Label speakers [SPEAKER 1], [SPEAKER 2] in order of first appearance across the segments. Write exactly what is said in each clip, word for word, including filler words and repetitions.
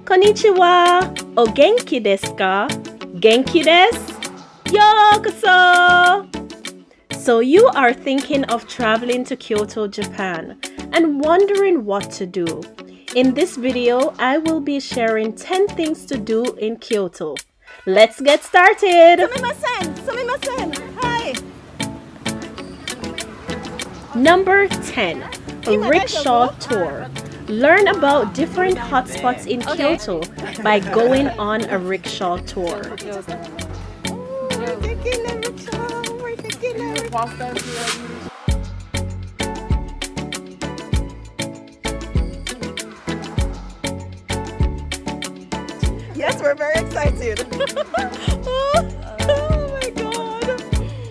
[SPEAKER 1] Konnichiwa! O genki desu ka? Genki desu? Yokoso! So you are thinking of traveling to Kyoto, Japan and wondering what to do. In this video, I will be sharing ten things to do in Kyoto. Let's get started!
[SPEAKER 2] Sumimasen! Sumimasen! Hi!
[SPEAKER 1] Number ten. Rickshaw Tour. Learn about different hotspots in
[SPEAKER 2] Okay.
[SPEAKER 1] Kyoto by going on a rickshaw tour.
[SPEAKER 2] Oh, we're taking a rickshaw! We're taking a rickshaw! Yes, we're very excited! oh, oh my god!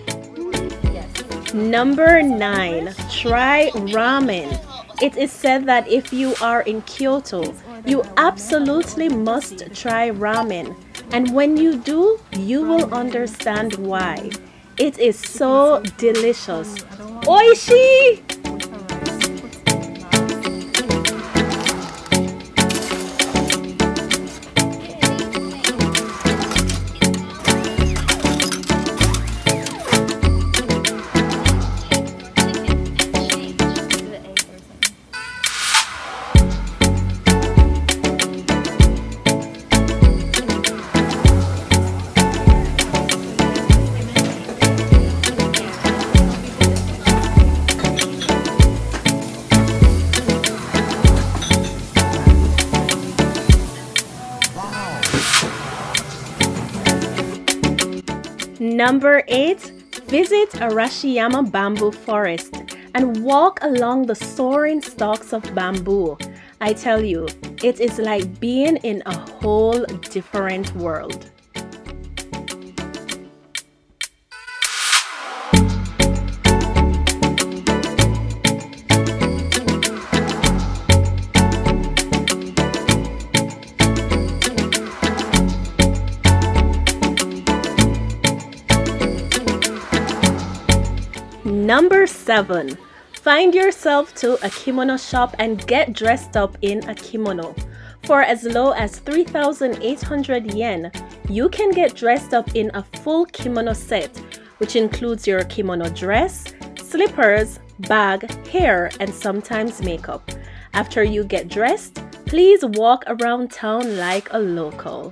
[SPEAKER 1] Number nine. Try ramen. It is said that if you are in Kyoto, you absolutely must try ramen. And when you do, you will understand why. It is so delicious. Oishi! Number eight. Visit Arashiyama Bamboo Forest and walk along the soaring stalks of bamboo. I tell you, it is like being in a whole different world. Number seven. Find yourself to a kimono shop and get dressed up in a kimono. For as low as three thousand eight hundred yen, you can get dressed up in a full kimono set, which includes your kimono dress, slippers, bag, hair, and sometimes makeup. After you get dressed, please walk around town like a local.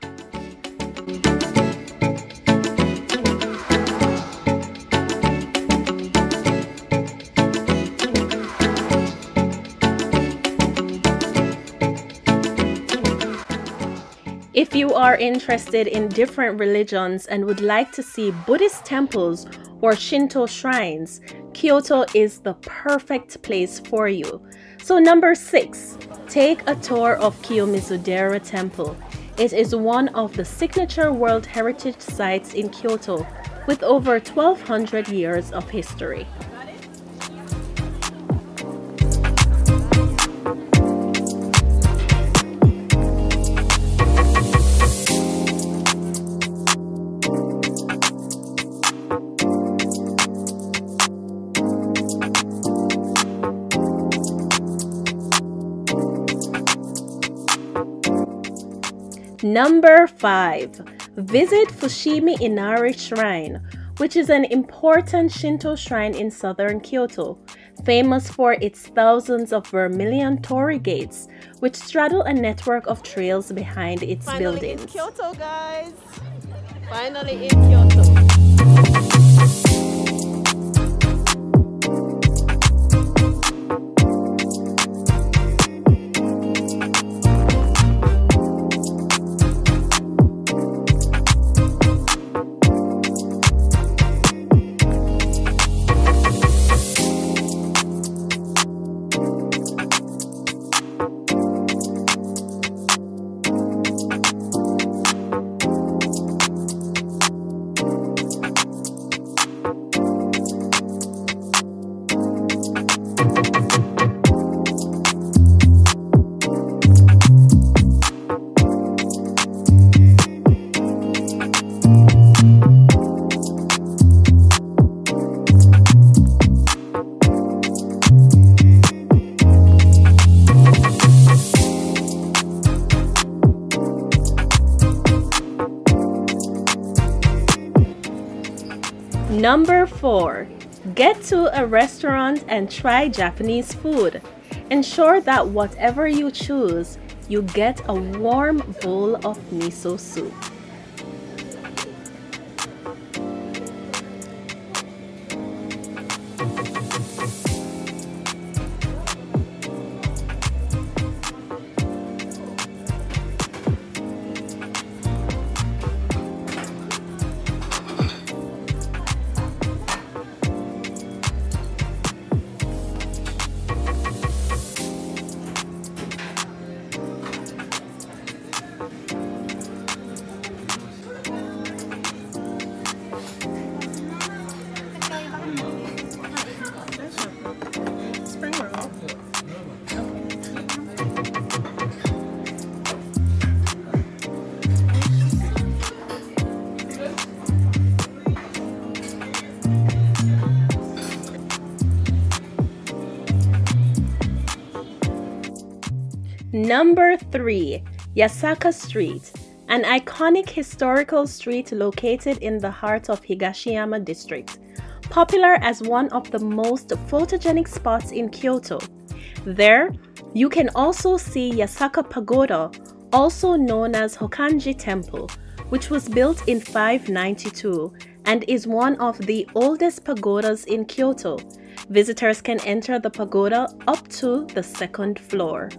[SPEAKER 1] If you are interested in different religions and would like to see Buddhist temples or Shinto shrines, Kyoto is the perfect place for you. So number six, take a tour of Kiyomizu-dera Temple. It is one of the signature World Heritage Sites in Kyoto with over twelve hundred years of history. Number five. Visit Fushimi Inari Shrine, which is an important Shinto shrine in southern Kyoto, famous for its thousands of vermilion torii gates, which straddle a network of trails behind its
[SPEAKER 2] Finally
[SPEAKER 1] buildings.
[SPEAKER 2] in Kyoto, guys! Finally in Kyoto!
[SPEAKER 1] Number four. Get to a restaurant and try Japanese food. Ensure that whatever you choose, you get a warm bowl of miso soup. Number three. Yasaka Street, an iconic historical street located in the heart of Higashiyama District, popular as one of the most photogenic spots in Kyoto. There, you can also see Yasaka Pagoda, also known as Hokanji Temple, which was built in five ninety-two and is one of the oldest pagodas in Kyoto. Visitors can enter the pagoda up to the second floor.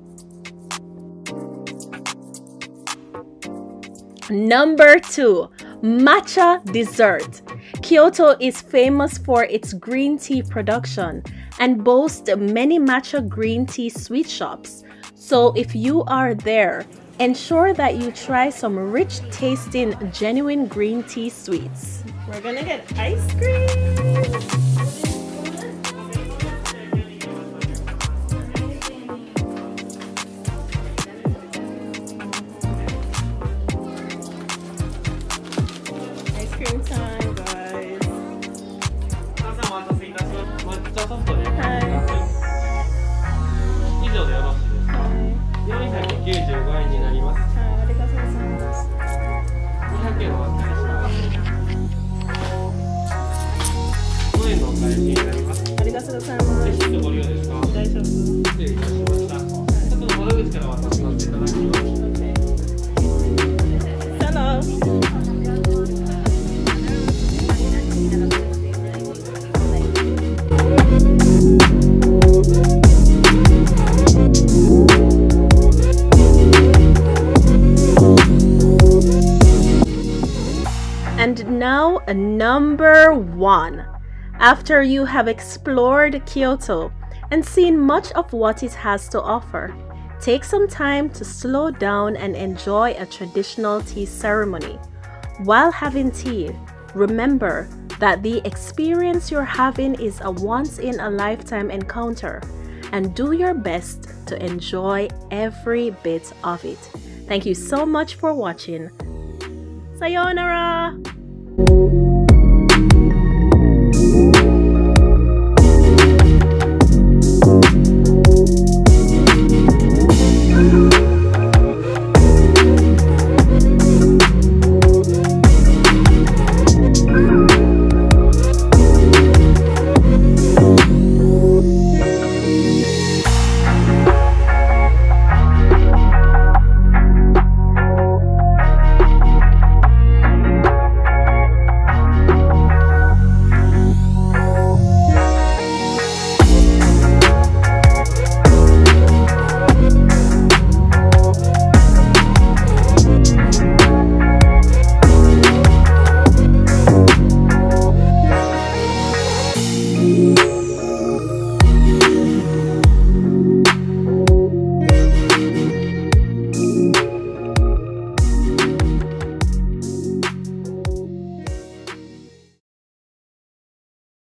[SPEAKER 1] Number two. Matcha dessert. Kyoto is famous for its green tea production and boasts many matcha green tea sweet shops. So if you are there, ensure that you try some rich tasting genuine green tea sweets. We're gonna get ice cream. Time, guys. And now, number one. After you have explored Kyoto and seen much of what it has to offer, take some time to slow down and enjoy a traditional tea ceremony. While having tea, remember that the experience you're having is a once-in-a-lifetime encounter, and do your best to enjoy every bit of it. Thank you so much for watching. Sayonara!